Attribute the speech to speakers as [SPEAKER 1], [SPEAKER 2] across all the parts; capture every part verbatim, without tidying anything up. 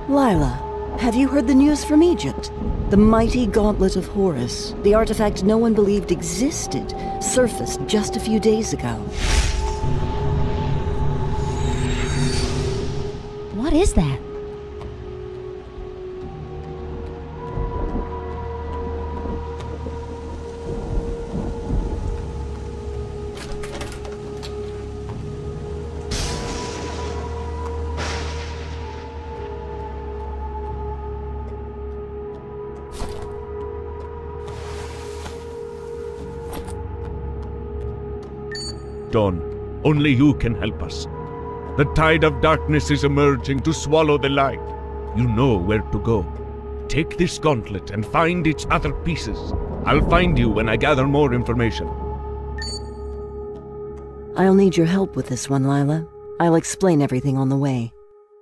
[SPEAKER 1] Lila, have you heard the news from Egypt? The mighty Gauntlet of Horus, the artifact no one believed existed, surfaced just a few days ago.
[SPEAKER 2] What is that?
[SPEAKER 3] Dawn, only you can help us. The tide of darkness is emerging to swallow the light. You know where to go. Take this gauntlet and find its other pieces. I'll find you when I gather more information.
[SPEAKER 1] I'll need your help with this one, Lila. I'll explain everything on the way.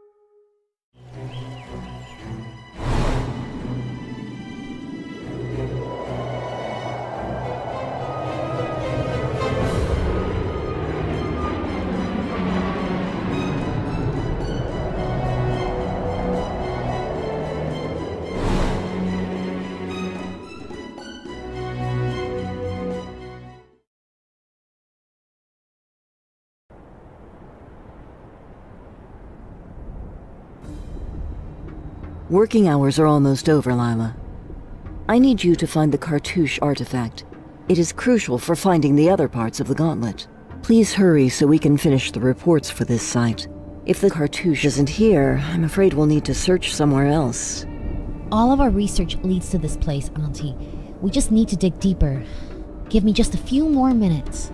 [SPEAKER 1] Working hours are almost over, Lila. I need you to find the cartouche artifact. It is crucial for finding the other parts of the gauntlet. Please hurry so we can finish the reports for this site. If the cartouche isn't here, I'm afraid we'll need to search somewhere else.
[SPEAKER 2] All of our research leads to this place, Auntie. We just need to dig deeper. Give me just a few more minutes.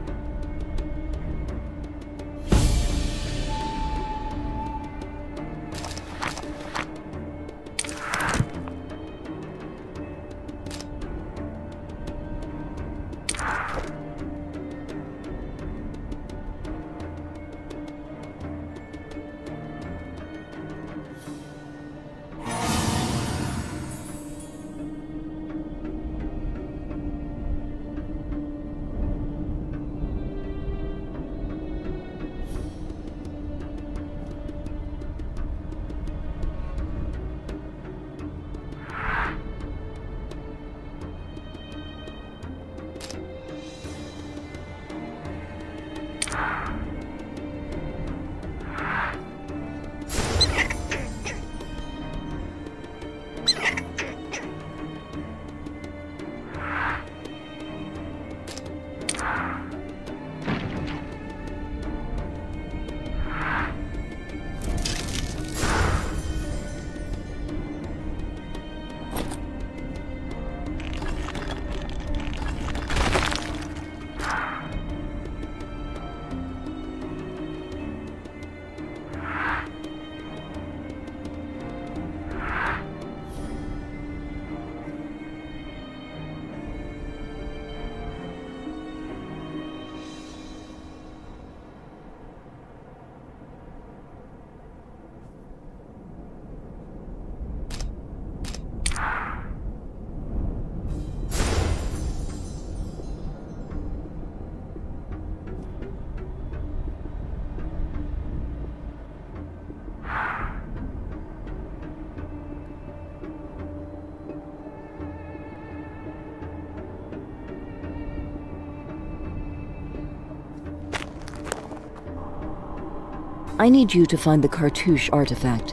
[SPEAKER 1] I need you to find the cartouche artifact.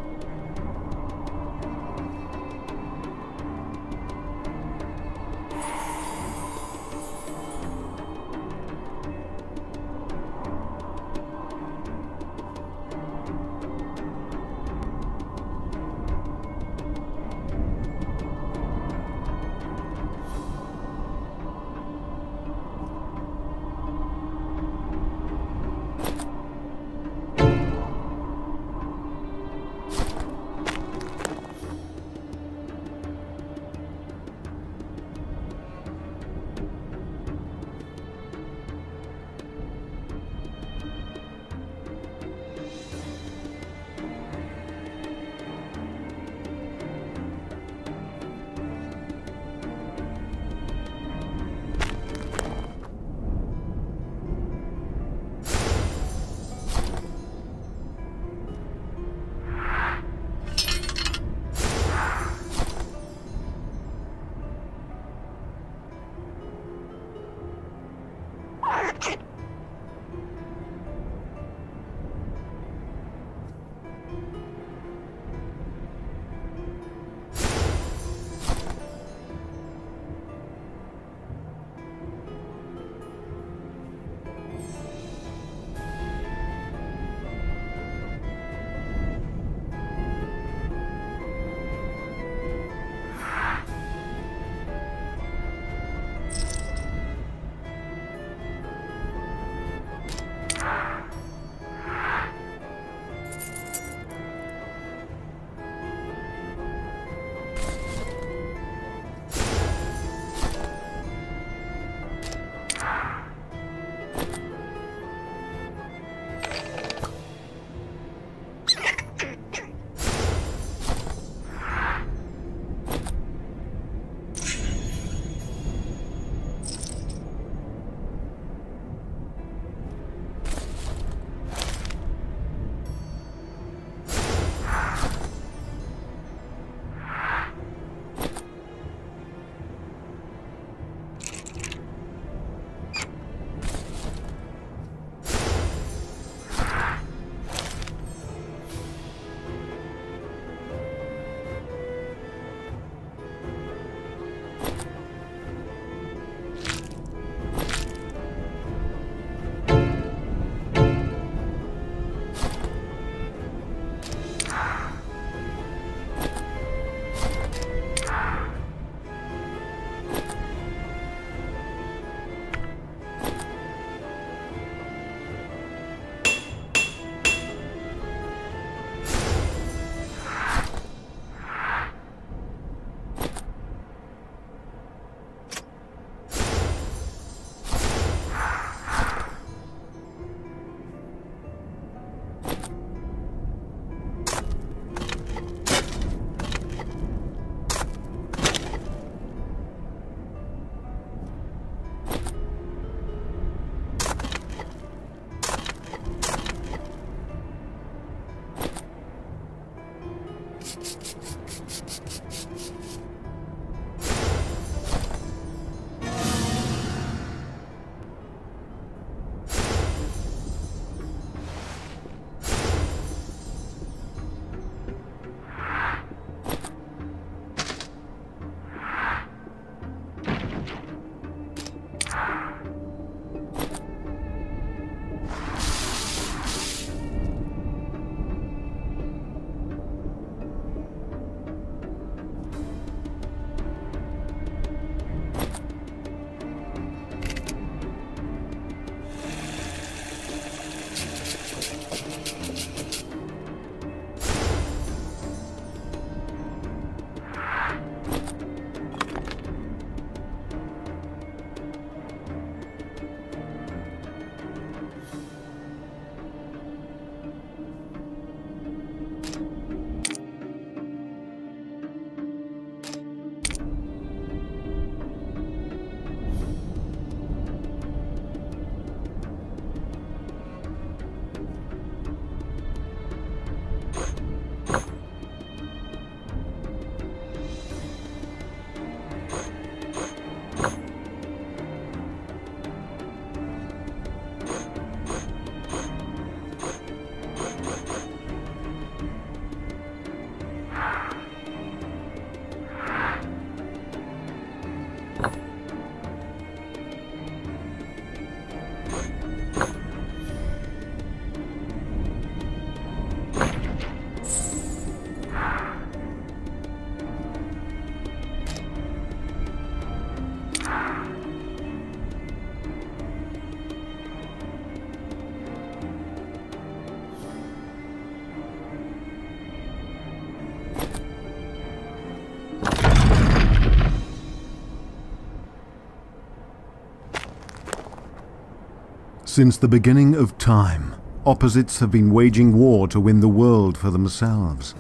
[SPEAKER 4] Since the beginning of time, opposites have been waging war to win the world for themselves.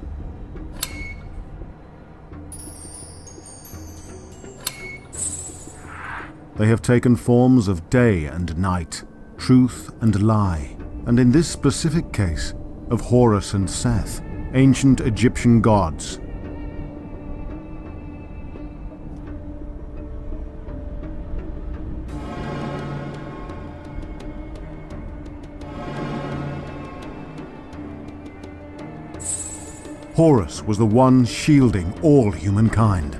[SPEAKER 4] They have taken forms of day and night, truth and lie, and in this specific case, of Horus and Seth, ancient Egyptian gods. Horus was the one shielding all humankind.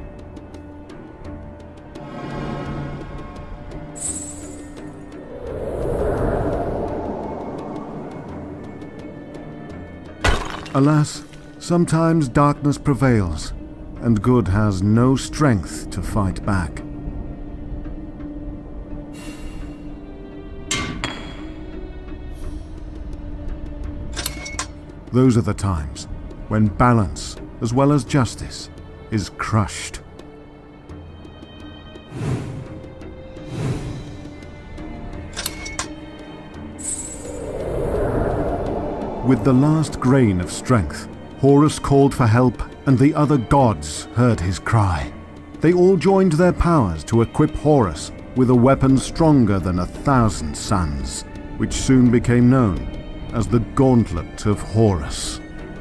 [SPEAKER 4] Alas, sometimes darkness prevails, and good has no strength to fight back. Those are the times when balance, as well as justice, is crushed. With the last grain of strength, Horus called for help, and the other gods heard his cry. They all joined their powers to equip Horus with a weapon stronger than a thousand suns, which soon became known as the Gauntlet of Horus.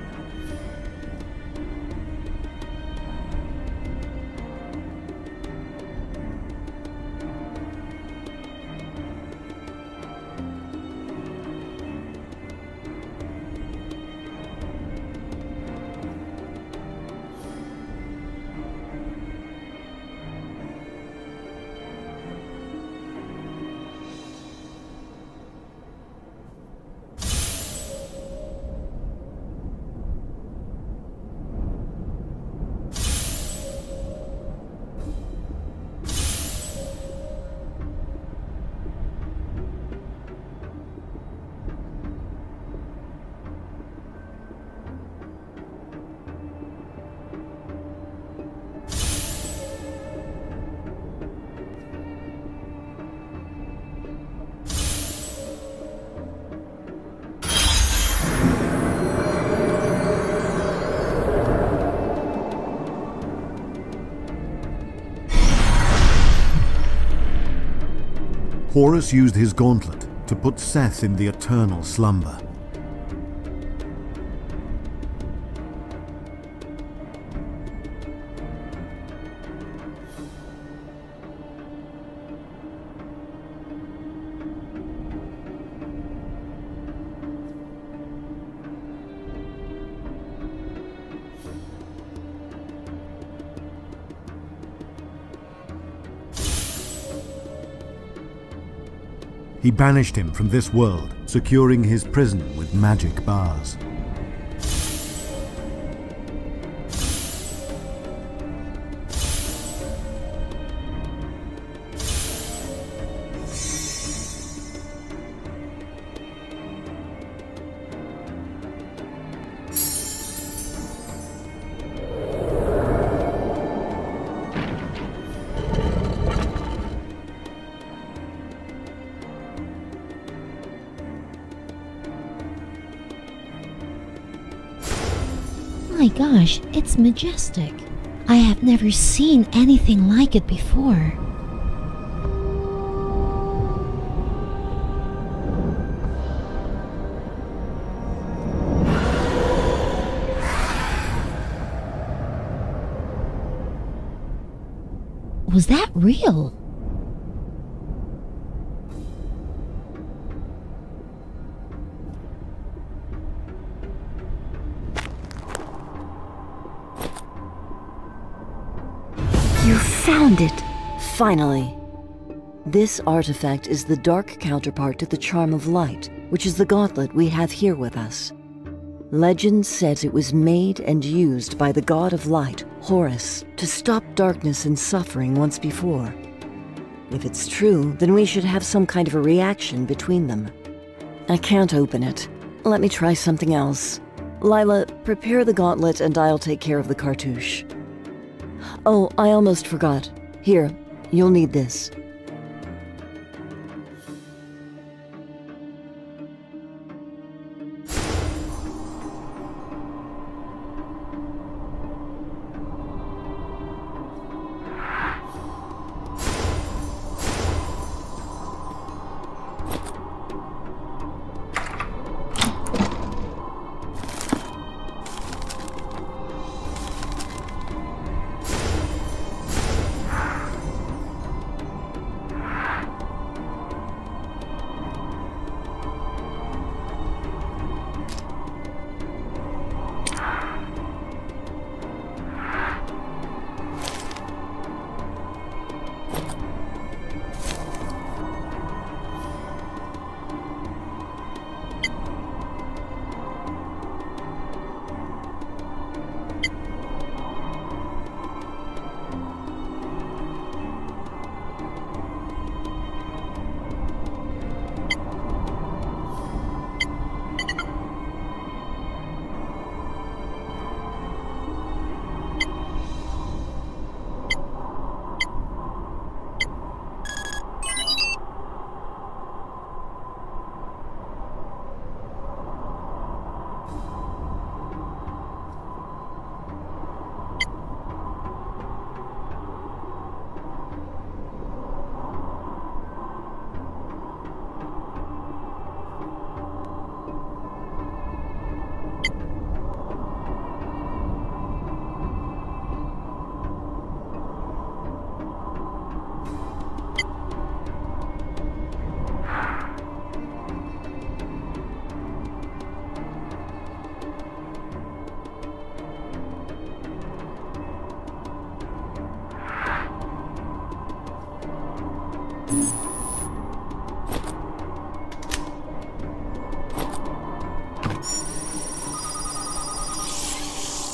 [SPEAKER 4] Horus used his gauntlet to put Seth in the eternal slumber. He banished him from this world, securing his prison with magic bars.
[SPEAKER 2] My gosh, it's majestic. I have never seen anything like it before. Was that real?
[SPEAKER 1] You found it! Finally! This artifact is the dark counterpart to the Charm of Light, which is the gauntlet we have here with us. Legend says it was made and used by the god of light, Horus, to stop darkness and suffering once before. If it's true, then we should have some kind of a reaction between them. I can't open it. Let me try something else. Lila, prepare the gauntlet and I'll take care of the cartouche. Oh, I almost forgot. Here, you'll need this.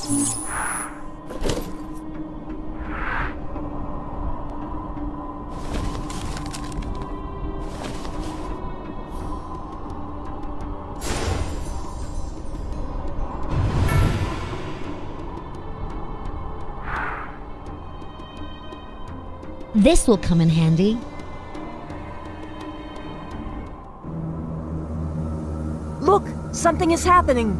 [SPEAKER 2] This will come in handy.
[SPEAKER 1] Look! Something is happening!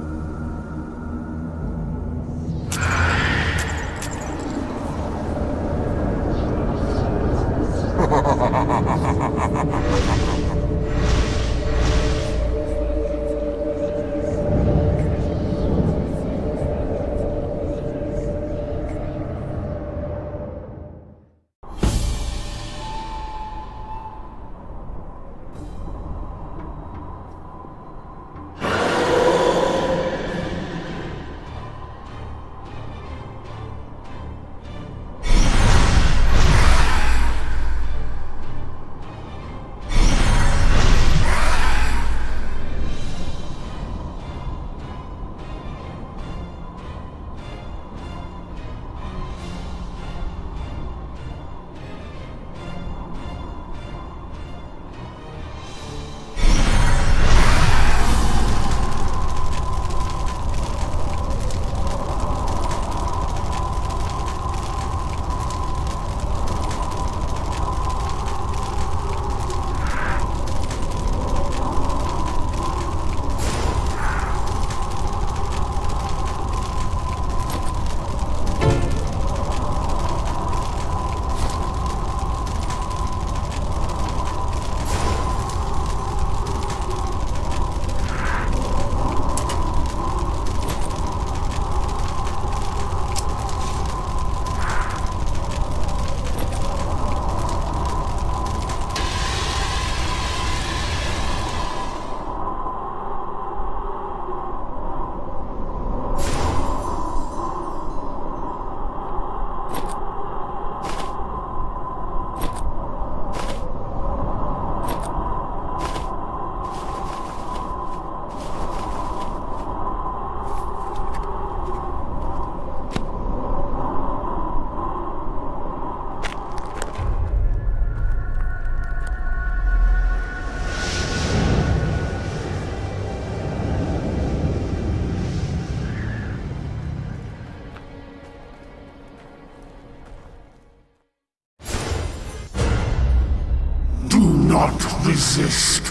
[SPEAKER 5] not resist.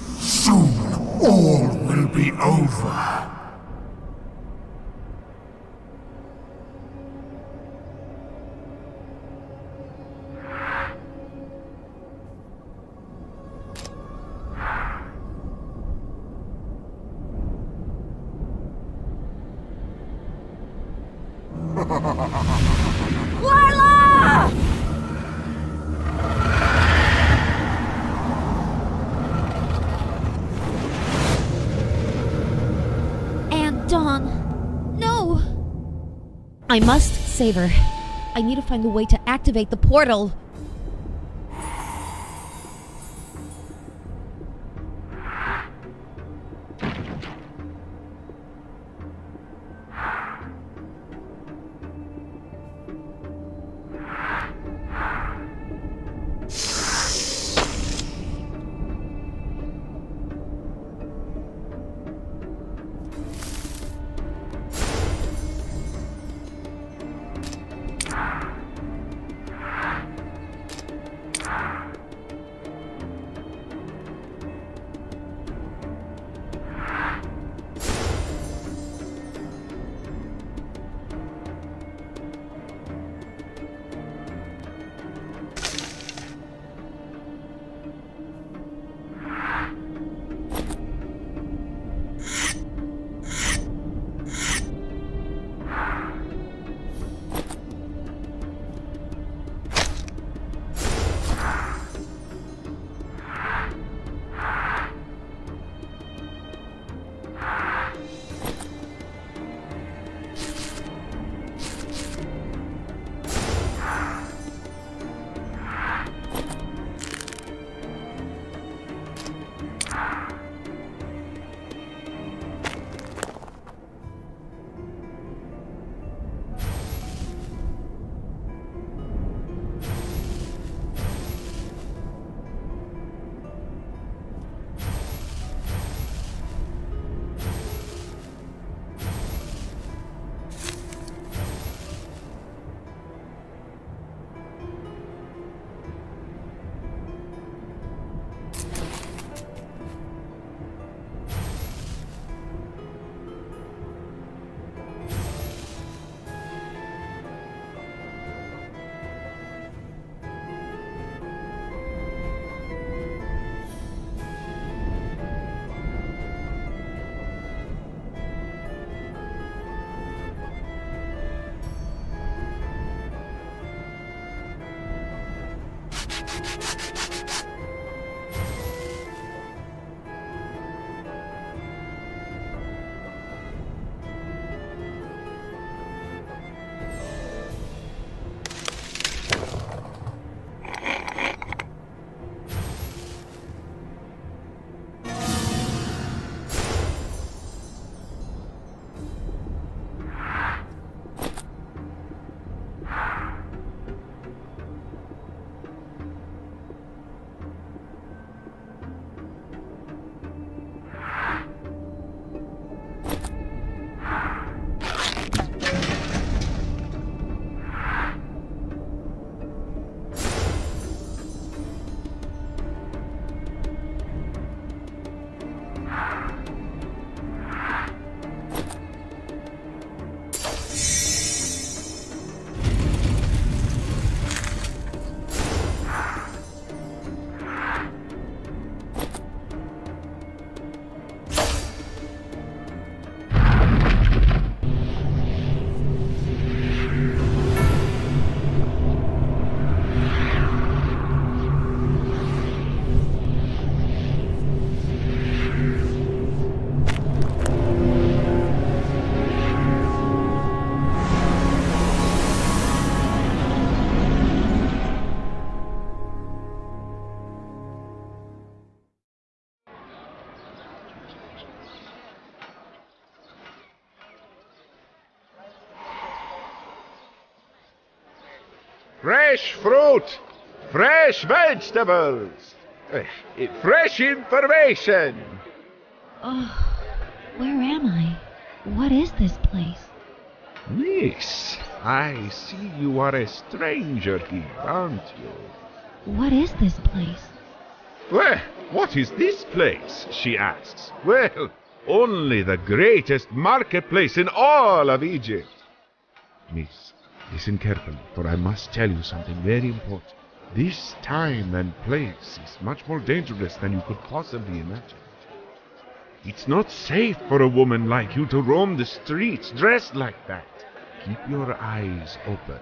[SPEAKER 5] Soon all will be over.
[SPEAKER 2] I must save her. I need to find a way to activate the portal.
[SPEAKER 3] fresh fruit, fresh vegetables, uh, fresh information.
[SPEAKER 2] Oh, where am I? What is this place?
[SPEAKER 3] Miss, I see you are a stranger here, aren't you?
[SPEAKER 2] What is this place?
[SPEAKER 3] Well, what is this place, she asks. Well, only the greatest marketplace in all of Egypt. Miss, listen carefully, for I must tell you something very important. This time and place is much more dangerous than you could possibly imagine. It's not safe for a woman like you to roam the streets dressed like that. Keep your eyes open.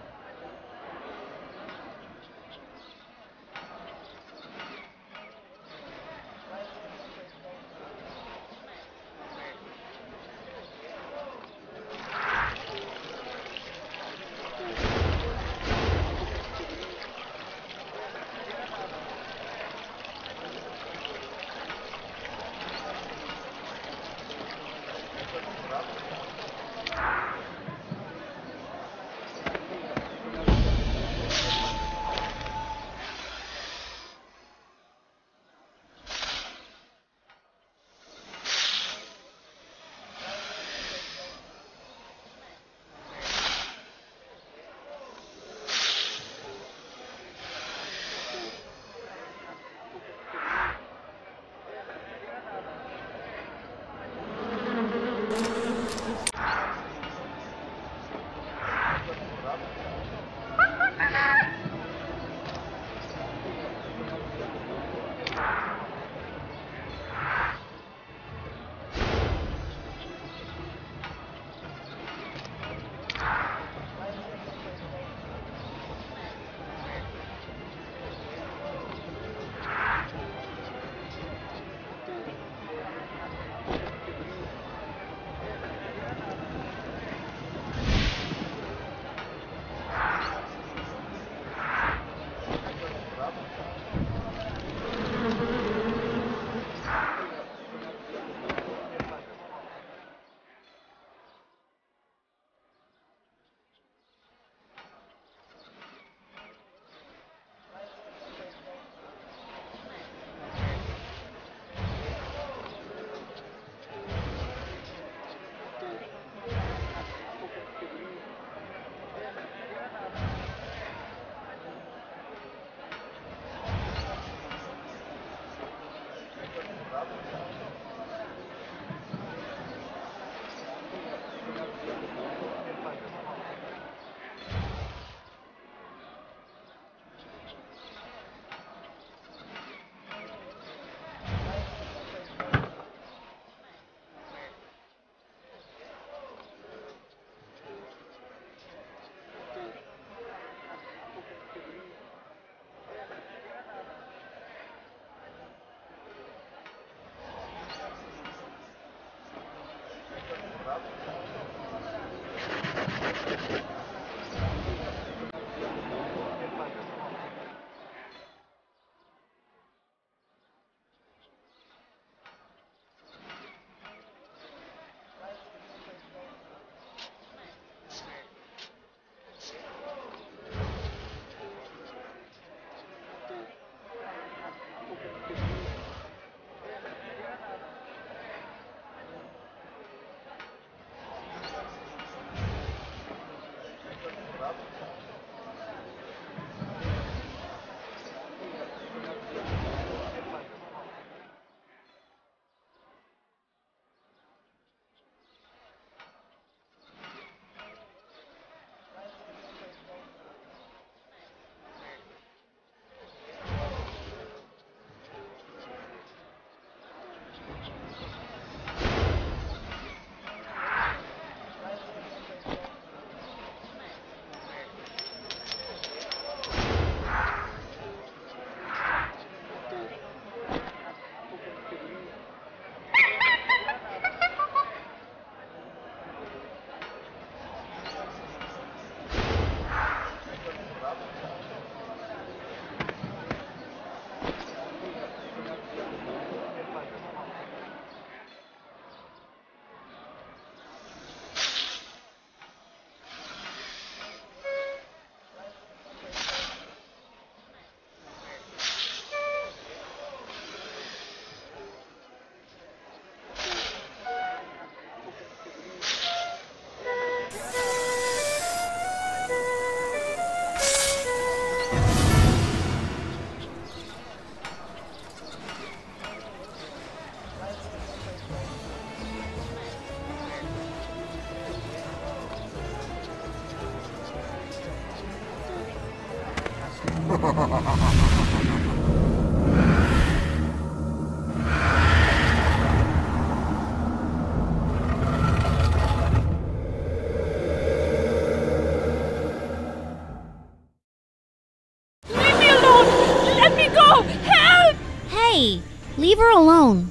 [SPEAKER 6] Leave me alone! Let me go! Help!
[SPEAKER 2] Hey, leave her alone.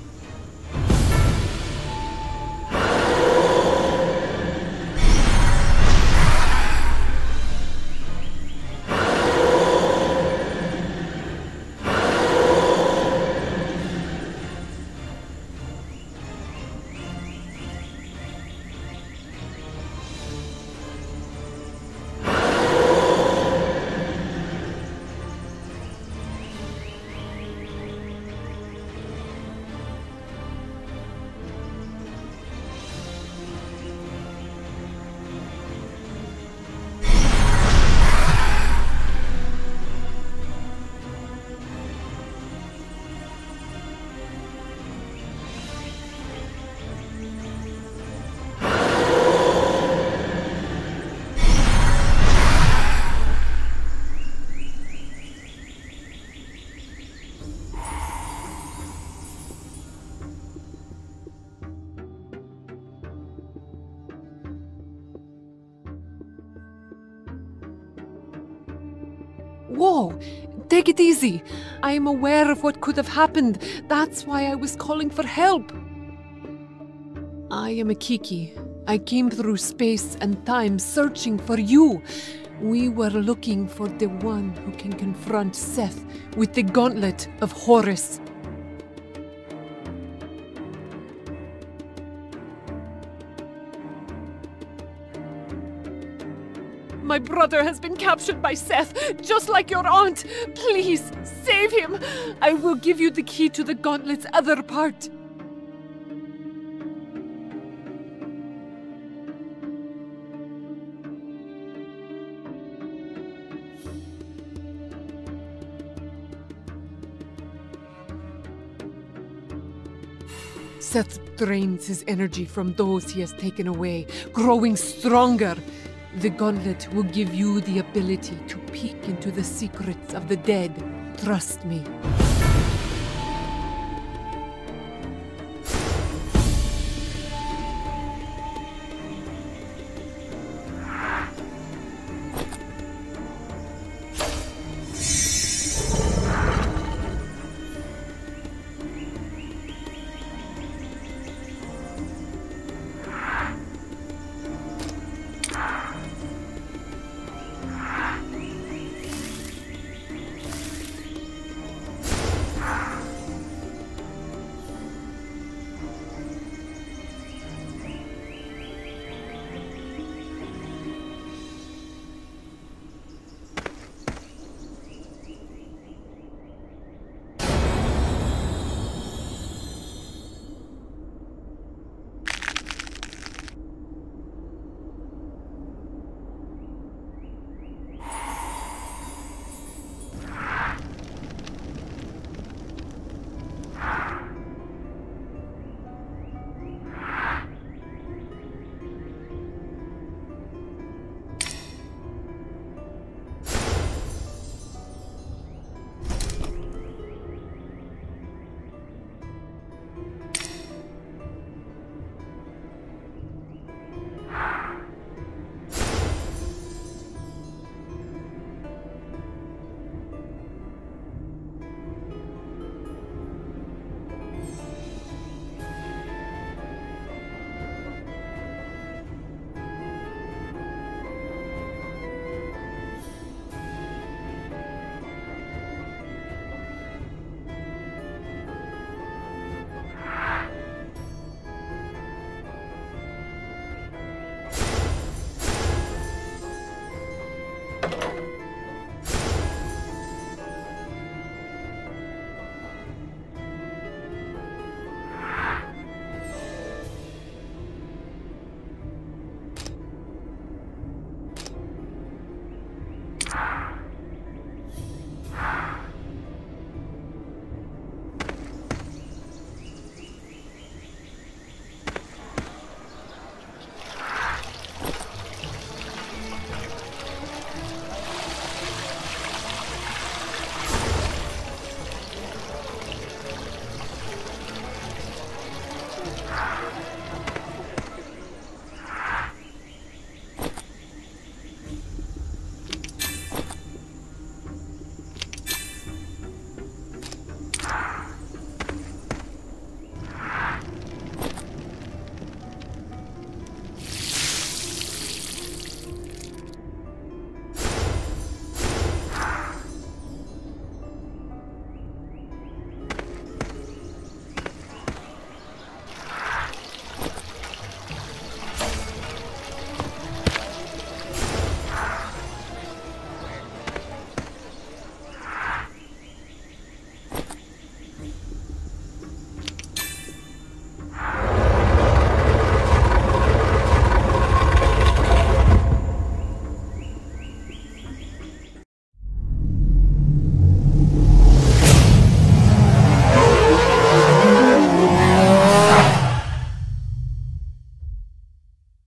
[SPEAKER 6] Whoa! Take it easy. I am aware of what could have happened. That's why I was calling for help. I am a Kiki. I came through space and time searching for you. We were looking for the one who can confront Seth with the gauntlet of Horus. My brother has been captured by Seth, just like your aunt. Please, save him. I will give you the key to the gauntlet's other part. Seth drains his energy from those he has taken away, growing stronger. The gauntlet will give you the ability to peek into the secrets of the dead. Trust me.